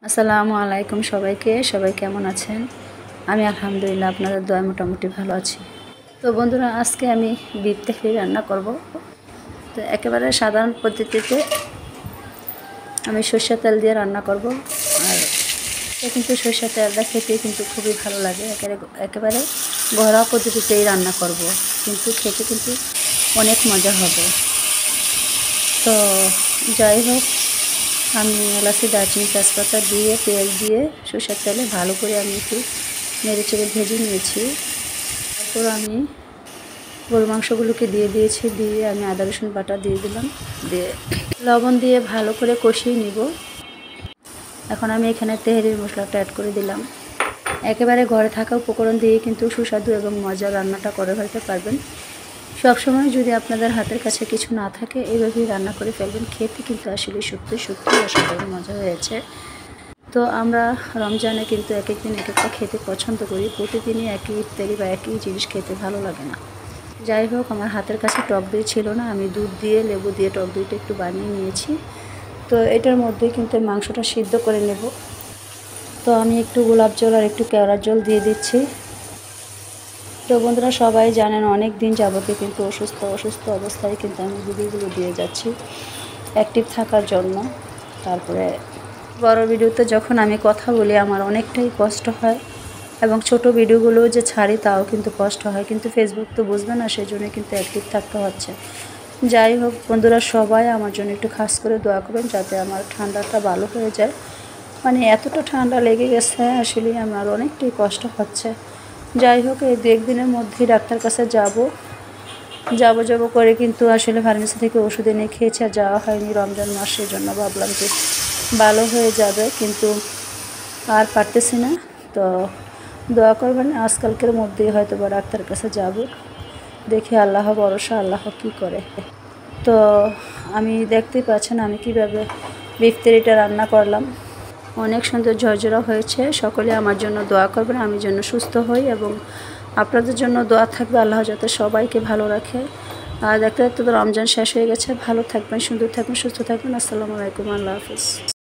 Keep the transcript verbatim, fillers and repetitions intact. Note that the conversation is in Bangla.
আসসালামু আলাইকুম সবাইকে সবাই কেমন আছেন? আমি আলহামদুলিল্লাহ আপনাদের দোয়ায় মোটামুটি ভালো আছি। তো বন্ধুরা, আজকে আমি বিফ তেহারি রান্না করব। তো একেবারে সাধারণ পদ্ধতিতে আমি সরষের তেল দিয়ে রান্না করব। আর কিন্তু সরষের তেলটা খেতে কিন্তু খুবই ভালো লাগে। একেবারে একেবারে ঘরোয়া পদ্ধতিতেই রান্না করব, কিন্তু খেতে কিন্তু অনেক মজা হবে। তো যাই হোক, আমি এলাচি দারচিনি তেজপাতা দিয়ে তেল দিয়ে সরষের তেলে ভালো করে আমি একটু নেড়ে চেড়ে ভেজে নিয়েছি। তারপর আমি গরু মাংসগুলোকে দিয়ে দিয়েছি, দিয়ে আমি আদা রসুন বাটা দিয়ে দিলাম, দিয়ে লবণ দিয়ে ভালো করে কষিয়ে নিব। এখন আমি এখানে তেহারির মশলাটা অ্যাড করে দিলাম। একেবারে ঘরে থাকা উপকরণ দিয়ে কিন্তু সুস্বাদু এবং মজার রান্নাটা করে ফেলতে পারবেন। সবসময় যদি আপনাদের হাতের কাছে কিছু না থাকে, এইভাবেই রান্না করে ফেলবেন। খেতে কিন্তু আসলে সত্যি সত্যি অসাধারণ মজা হয়েছে। তো আমরা রমজানে কিন্তু এক এক দিন এক একটা খেতে পছন্দ করি। প্রতিদিনই একই ইফতারি বা একই জিনিস খেতে ভালো লাগে না। যাই হোক, আমার হাতের কাছে টক দই ছিল না, আমি দুধ দিয়ে লেবু দিয়ে টক দইটা একটু বানিয়ে নিয়েছি। তো এটার মধ্যে কিন্তু মাংসটা সিদ্ধ করে নেব। তো আমি একটু গোলাপ জল আর একটু কেওড়ার জল দিয়ে দিচ্ছি। তো বন্ধুরা, সবাই জানেন অনেক দিন যাবতে কিন্তু অসুস্থ অসুস্থ অবস্থায় কিন্তু আমি ভিডিওগুলো দিয়ে যাচ্ছি অ্যাক্টিভ থাকার জন্য। তারপরে বড় ভিডিওতে যখন আমি কথা বলি আমার অনেকটাই কষ্ট হয়, এবং ছোট ভিডিওগুলো যে ছাড়ি তাও কিন্তু কষ্ট হয়, কিন্তু ফেসবুক তো বুঝবে না, সেই জন্য কিন্তু অ্যাক্টিভ থাকতে হচ্ছে। যাই হোক বন্ধুরা, সবাই আমার জন্য একটু খাস করে দোয়া করবেন যাতে আমার ঠান্ডাটা ভালো হয়ে যায়। মানে এতটা ঠান্ডা লেগে গেছে, আসলে আমার অনেকটাই কষ্ট হচ্ছে। যাই হোক, এই দু একদিনের মধ্যেই ডাক্তার কাছে যাব যাব যাব করে কিন্তু আসলে ফার্মেসি থেকে ওষুধ এনে খেয়েছে, আর যাওয়া হয়নি। রমজান মাসের জন্য ভাবলাম যে ভালো হয়ে যাবে, কিন্তু আর পারতেছি না। তো দোয়া করবেন, আজকালকের মধ্যেই হয়তো বা ডাক্তার কাছে যাব। দেখি আল্লাহ ভরসা, আল্লাহ কী করে। তো আমি দেখতেই পাচ্ছেন আমি কিভাবে বিফ তেহারিটা রান্না করলাম। অনেক সুন্দর ঝরঝরা হয়েছে। সকলে আমার জন্য দোয়া করবেন, আমি যেন সুস্থ হই, এবং আপনাদের জন্য দোয়া থাকবে আল্লাহ যাতে সবাইকে ভালো রাখে। আর দেখতে দেখতে তো রমজান শেষ হয়ে গেছে। ভালো থাকবেন, সুন্দর থাকবেন, সুস্থ থাকবেন। আসসালামু আলাইকুম, আল্লাহ হাফিজ।